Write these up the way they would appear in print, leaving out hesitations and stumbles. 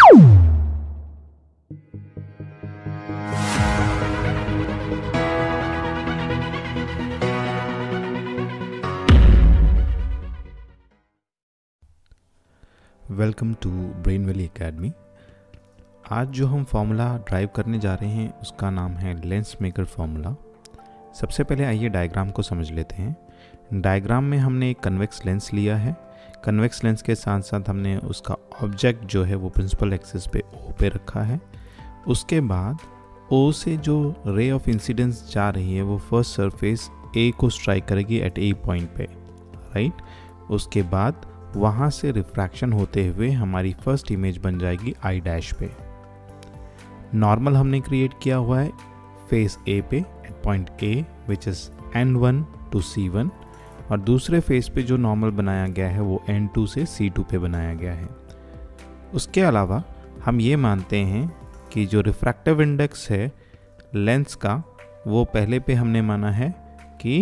Welcome to brain valley academy. आज जो हम फॉर्मूला ड्राइव करने जा रहे हैं उसका नाम है लेंस मेकर फॉर्मूला। सबसे पहले आइए डायग्राम को समझ लेते हैं। डायग्राम में हमने एक कन्वेक्स लेंस लिया है। कन्वेक्स लेंस के साथ साथ हमने उसका ऑब्जेक्ट जो है वो प्रिंसिपल एक्सिस पे ओ पे रखा है। उसके बाद ओ से जो रे ऑफ इंसिडेंस जा रही है वो फर्स्ट सरफेस ए को स्ट्राइक करेगी एट ए पॉइंट पे, राइट। उसके बाद वहाँ से रिफ्रैक्शन होते हुए हमारी फर्स्ट इमेज बन जाएगी आई डैश पे। नॉर्मल हमने क्रिएट किया हुआ है फेस ए पे at point A which is N1 to C1, और दूसरे फेस पे जो नॉर्मल बनाया गया है वो N2 से C2 पे बनाया गया है। उसके अलावा हम ये मानते हैं कि जो रिफ्रैक्टिव इंडेक्स है लेंस का वो पहले पे हमने माना है कि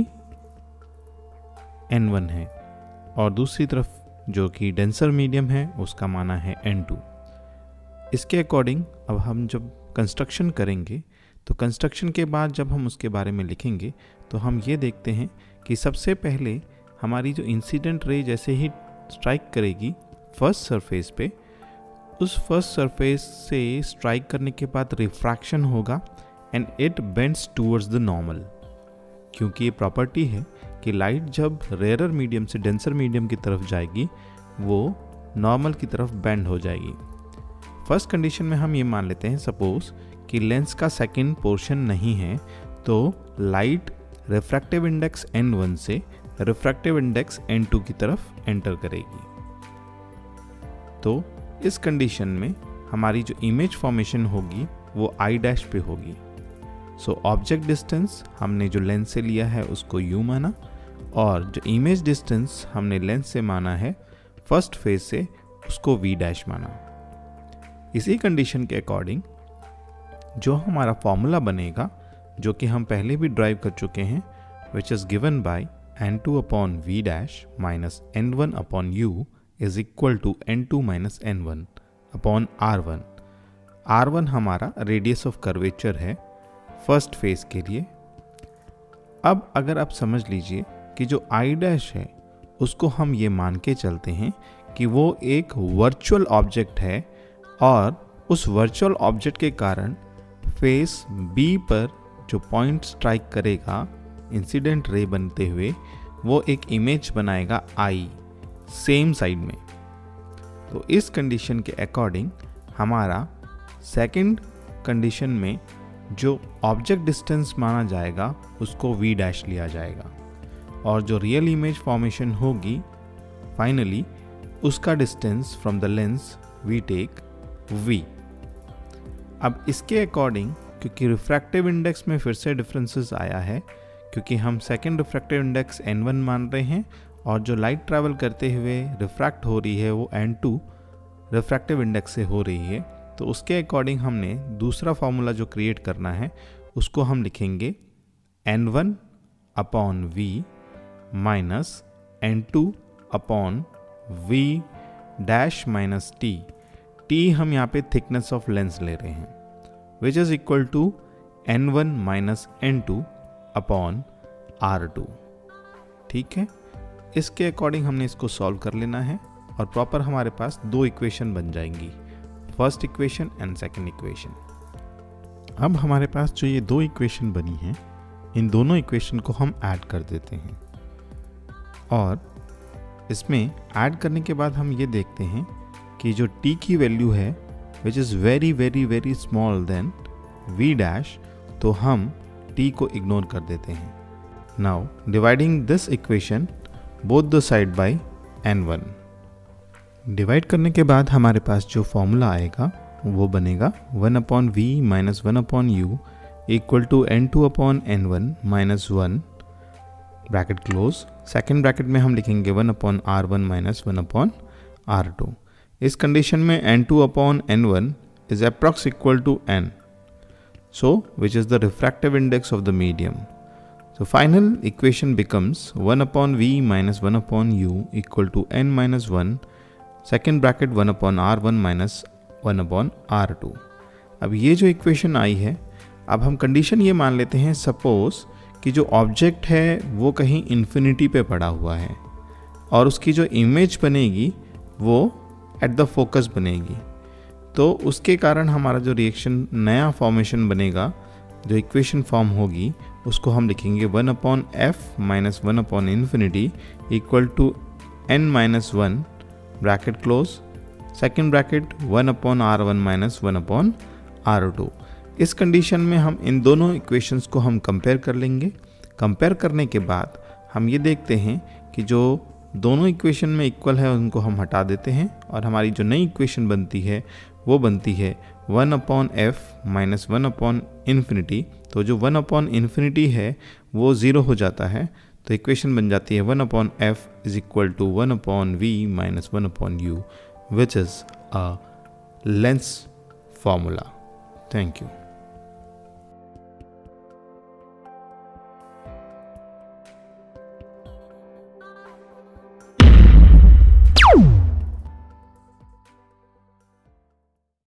N1 है, और दूसरी तरफ जो कि डेंसर मीडियम है उसका माना है N2। इसके अकॉर्डिंग अब हम जब कंस्ट्रक्शन करेंगे तो कंस्ट्रक्शन के बाद जब हम उसके बारे में लिखेंगे तो हम ये देखते हैं कि सबसे पहले हमारी जो इंसिडेंट रे जैसे ही स्ट्राइक करेगी फर्स्ट सरफेस पे, उस फर्स्ट सरफेस से स्ट्राइक करने के बाद रिफ्रैक्शन होगा and it bends towards the normal. क्योंकि ये प्रॉपर्टी है कि लाइट जब रेयरर मीडियम से डेंसर मीडियम की तरफ जाएगी वो नॉर्मल की तरफ बेंड हो जाएगी। फर्स्ट कंडीशन में हम ये मान लेते हैं सपोज कि लेंस का सेकंड पोर्शन नहीं है तो लाइट रिफ्रैक्टिव इंडेक्स N1 से रिफ्रैक्टिव इंडेक्स N2 की तरफ एंटर करेगी। तो इस कंडीशन में हमारी जो इमेज फॉर्मेशन होगी वो आई डैश पे होगी। सो ऑब्जेक्ट डिस्टेंस हमने जो लेंस से लिया है उसको U माना, और जो इमेज डिस्टेंस हमने लेंस से माना है फर्स्ट फेज से उसको V डैश माना। इसी कंडीशन के अकॉर्डिंग जो हमारा फॉर्मूला बनेगा, जो कि हम पहले भी ड्राइव कर चुके हैं, which is given by N2 upon V dash minus N1 upon U is equal to N2 minus N1 upon R1। R1 हमारा रेडियस ऑफ कर्वेचर है फर्स्ट फेज के लिए। अब अगर आप समझ लीजिए कि जो आई डैश है उसको हम ये मान के चलते हैं कि वो एक वर्चुअल ऑब्जेक्ट है, और उस वर्चुअल ऑब्जेक्ट के कारण फेस बी पर जो पॉइंट स्ट्राइक करेगा इंसिडेंट रे बनते हुए वो एक इमेज बनाएगा आई सेम साइड में। तो इस कंडीशन के अकॉर्डिंग हमारा सेकंड कंडीशन में जो ऑब्जेक्ट डिस्टेंस माना जाएगा उसको V डैश लिया जाएगा, और जो रियल इमेज फॉर्मेशन होगी फाइनली उसका distance from the lens we take V। अब इसके अकॉर्डिंग क्योंकि रिफ्रैक्टिव इंडेक्स में फिर से डिफरेंसेस आया है, क्योंकि हम सेकंड रिफ्रैक्टिव इंडेक्स N1 मान रहे हैं और जो लाइट ट्रैवल करते हुए रिफ्रैक्ट हो रही है वो N2 रिफ्रैक्टिव इंडेक्स से हो रही है। तो उसके अकॉर्डिंग हमने दूसरा फार्मूला जो क्रिएट करना है उसको हम लिखेंगे N1 upon V minus N2 upon V dash minus T। T हम यहाँ पे थिकनेस ऑफ लेंस ले रहे हैं, which is equal to N1 minus N2 upon R2। ठीक है, इसके अकॉर्डिंग हमने इसको सॉल्व कर लेना है और प्रॉपर हमारे पास दो इक्वेशन बन जाएंगी, first equation and second equation. अब हमारे पास जो ये दो इक्वेशन बनी हैं इन दोनों इक्वेशन को हम ऐड कर देते हैं, और इसमें ऐड करने के बाद हम ये देखते हैं कि जो t की वैल्यू है which is very very very small than V dash, तो हम t को इग्नोर कर देते हैं। Now dividing this equation both the side by N1। Divide करने के बाद हमारे पास जो फॉर्मूला आएगा वो बनेगा 1 upon V minus 1 upon U equal to N2 upon N1 minus 1 bracket close. Second bracket में हम लिखेंगे 1 upon R1 minus 1 upon R2। इस कंडीशन में N2 upon N1 is approx equal to N, so which is the refractive index of the medium. So final equation becomes 1 upon V minus 1 upon U equal to N minus 1, second bracket 1 upon R1 minus 1/R2। अब ये जो equation आई है, अब हम condition ये मान लेते हैं, सपोज़ कि जो ऑब्जेक्ट है वो कहीं इन्फिनिटी पे पड़ा हुआ है और उसकी जो इमेज बनेगी वो एट द फोकस बनेगी, तो उसके कारण हमारा जो रिएक्शन नया फॉर्मेशन बनेगा, जो इक्वेशन फॉर्म होगी, उसको हम लिखेंगे 1/f - 1/∞ equal to n-1 bracket close, second bracket 1/R1 - 1/R2। इस कंडीशन में हम इन दोनों इक्वेशंस को हम कंपेयर कर लेंगे। कंपेयर करने के बाद हम ये देखते हैं कि जो दोनों इक्वेशन में इक्वल है उनको हम हटा देते हैं और हमारी जो नई इक्वेशन बनती है वो बनती है 1/f - 1/∞। तो जो 1/∞ है वो 0 हो जाता है, तो इक्वेशन बन जाती है 1/f = 1/v - 1/u, which is a Lenz's formula. Thank you.